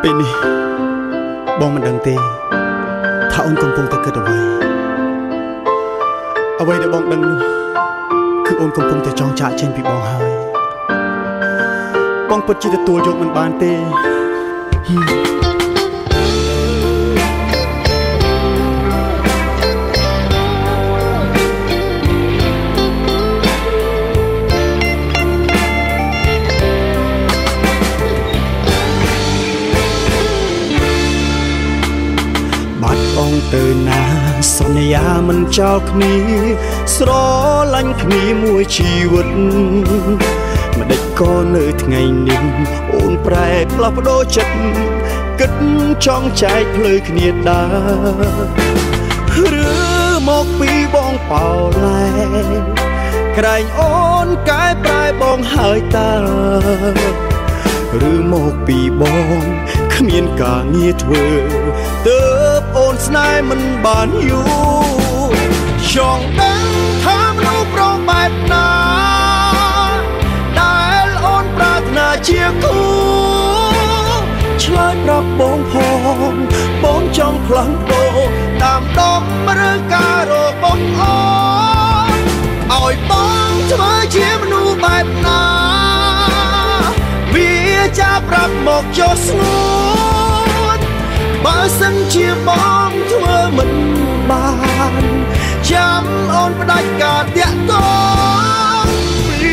ពេលនេះបងមិនដឹងទេថាអូនកំពុងតែគិតអ្វីដែលបងដឹងនោះគឺអូនកំពុងតែចង់ចាកចេញពីបងហើយបងពិតជាទទួលយកមិនបានទេទៅណាសន្យាមិនចោលគ្នាស្រឡាញ់គ្នាមួយជីវិតម្ដេចក៏នៅថ្ងៃនេះអូនប្រែផ្លាស់ប្ដូរចិត្តគិតចង់ចែកផ្លូវគ្នាដើរឬមកពីបងប៉ោឡែក្រែងអូនកែប្រែបងហើយតើឬមកពីបងគ្មានការងារធ្វើទើបអូនស្នេហ៍មិនបានយូរចង់ដឹងថាមនុស្សប្រងបែបណាដែលអូនប្រាថ្នាជាគូឆ្លើយប្រាប់បងផងបងចង់ផ្លាស់ប្ដូរតាមដងឬការរបស់អូនឲ្យបងធ្វើជាមនុស្សបែបណាវាចាប់ប្រាប់មកចុះស្ងួនបើសិនជាបងធ្វើមិនបានចាំអូនផ្ដាច់ការតាក់ទងពី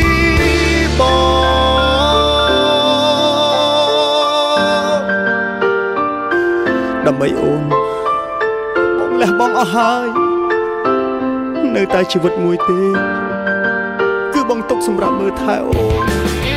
បងដើម្បីអូនបងលះបងអស់ហើយនៅតែជីវិតមួយទេគឺបងទុកសម្រាប់មើលថែអូន